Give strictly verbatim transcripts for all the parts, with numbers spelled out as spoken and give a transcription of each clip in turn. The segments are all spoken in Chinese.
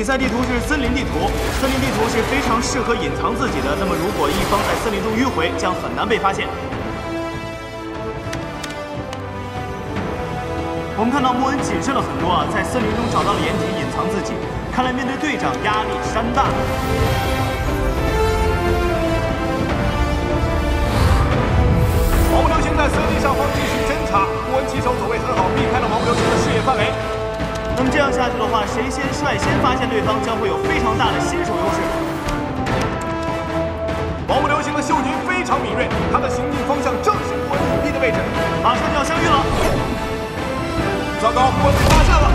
比赛地图是森林地图，森林地图是非常适合隐藏自己的。那么，如果一方在森林中迂回，将很难被发现。我们看到穆恩谨慎了很多啊，在森林中找到了掩体隐藏自己。看来面对队长压力山大。 王不留行在森林上方继续侦查，穆恩骑手走位很好，避开了王不留行的视野范围。 那么这样下去的话，谁先率先发现对方，将会有非常大的新手优势。 王不留行的嗅觉非常敏锐，他的行进方向正是穆恩隐蔽的位置， 马上就要相遇了。 糟糕，穆恩被发现了。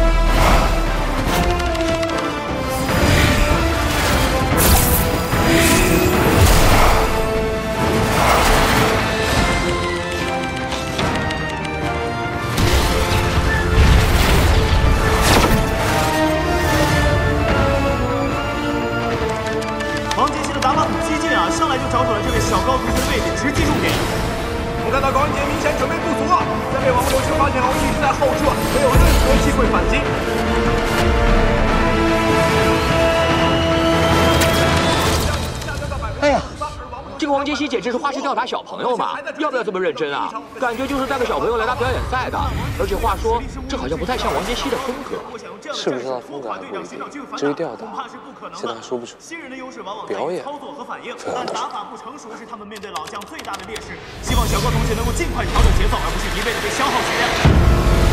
上来就找准了这位小高同学的位置，直击重点。 我们看到高文杰明显准备不足了，在被王不留行发现后，一直在后撤，没有任何机会反击。 哎呀，这个王杰希简直是花式吊打小朋友嘛！要不要这么认真啊？感觉就是带个小朋友来打表演赛的。而且话说，这好像不太像王杰希的风格。 是不是他风格还不一定？至于吊打，现在还说不准。表演， 但打法不成熟是他们面对老将最大的劣势。希望小高同学能够尽快调整节奏，而不是一味的被消耗血量。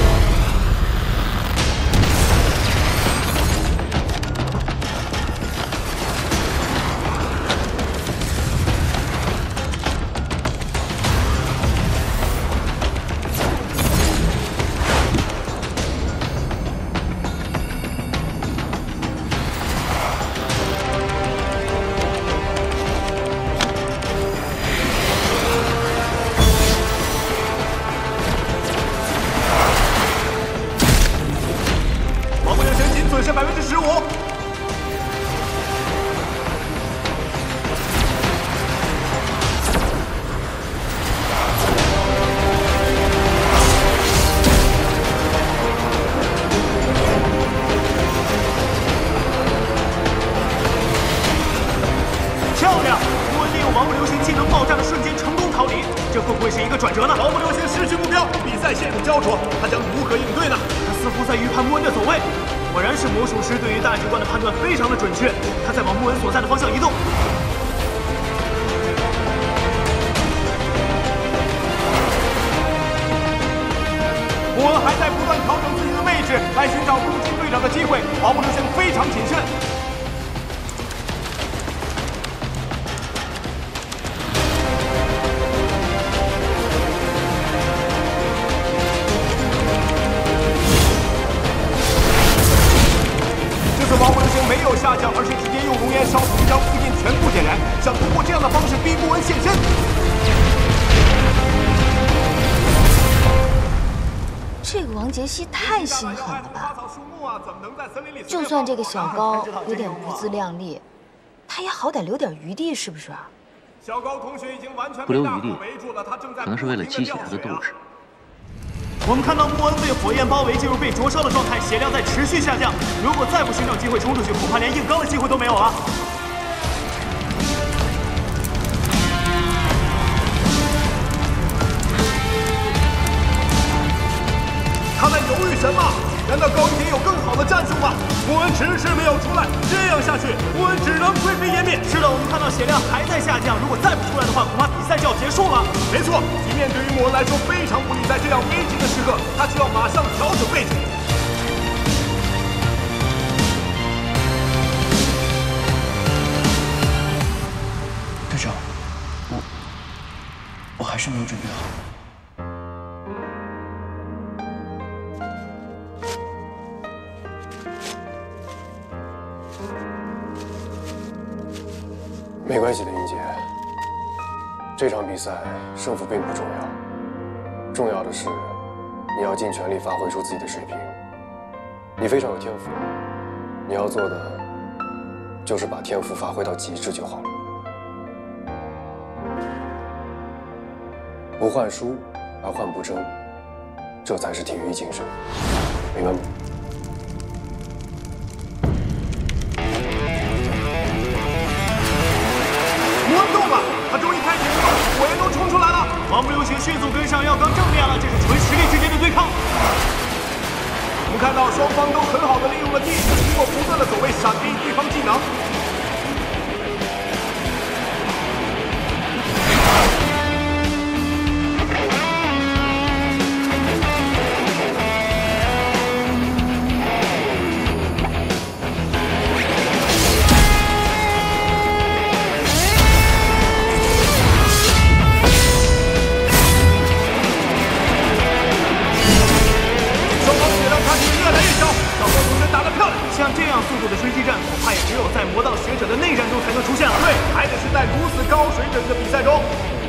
太心狠了吧！就算这个小高有点不自量力，他也好歹留点余地，是不是？ 不留余地，可能是为了激起他的斗志。 我们看到穆恩被火焰包围，进入被灼烧的状态，血量在持续下降。如果再不寻找机会冲出去，恐怕连硬刚的机会都没有了。 他在犹豫什么？难道高文杰有更好的战术吗？穆恩迟迟没有出来，这样下去，穆恩只能灰飞烟灭。 是的，我们看到血量还在下降，如果再不出来的话，恐怕比赛就要结束了。 没错，局面对于穆恩来说非常不利，在这样危急的时刻，他需要马上调整位置。 队长，我我还是没有准备好。 没关系的，英杰。这场比赛胜负并不重要，重要的是你要尽全力发挥出自己的水平。你非常有天赋，你要做的就是把天赋发挥到极致就好了。不患输而患不争，这才是体育精神，明白吗？ 摩恩动了，他终于开始用火焰龙冲出来了。 王不留行迅速跟上耀刚正面了，这是纯实力之间的对抗。 我们看到双方都很好的利用了地势，通过不断的走位闪避对方技能。 像这样速度的追击战，恐怕也只有在魔道学者的内战中才能出现了。 对，还得是在如此高水准的比赛中。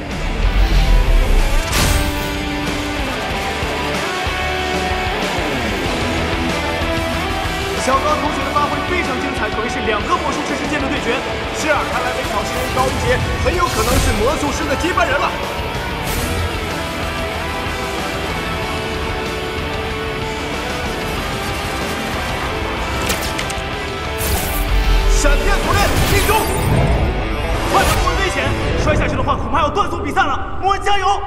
小高同学的发挥非常精彩，可谓是两个魔术师之间的对决。 是啊，看来本场新人高一杰很有可能是魔术师的接班人了。 闪电锁链命中！ 快点，莫恩危险！摔下去的话，恐怕要断送比赛了。莫恩加油！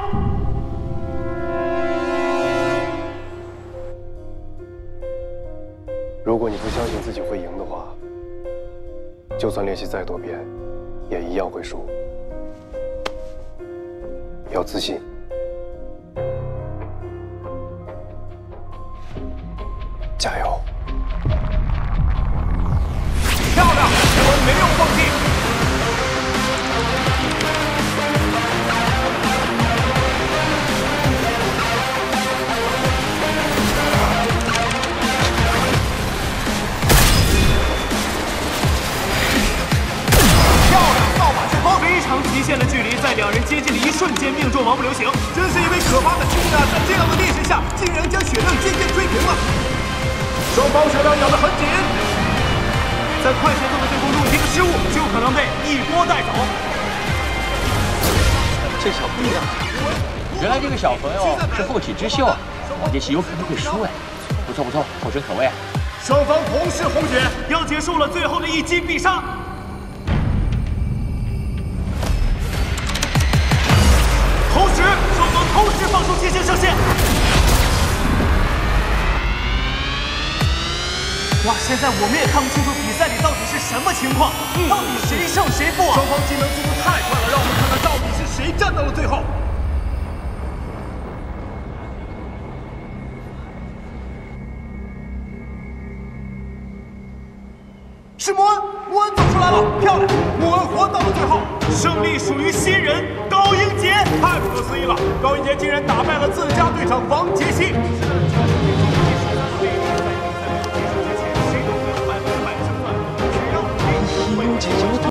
如果你不相信自己会赢的话，就算练习再多遍，也一样会输。要自信。加油！ 漂亮，我们没有放弃。漂亮，扫把前方， 非常极限的距离，在两人接近的一瞬间命中王不留行， 真是一位可怕的兄弟啊！在这样的劣势下，竟然将血量渐渐追平了。双方血量咬得很紧。 在快节奏的对攻中，一个失误就可能被一波带走。 这小不一样，原来这个小朋友是后起之秀啊！王杰希有可能会输哎，不错不错，后生可畏。 双方同时红血， 要结束了，最后的一击必杀。同时，双方同时放出进行射线。 哇！现在我们也看不清楚比赛里到底是什么情况，到底谁胜谁负啊？ 双方技能速度太快了，让我们看看到底是谁站到了最后。是摩恩，摩恩走出来了，漂亮！摩恩活到了最后， 胜利属于新人高英杰， 太不可思议了！高英杰竟然打败了自家队长王杰希。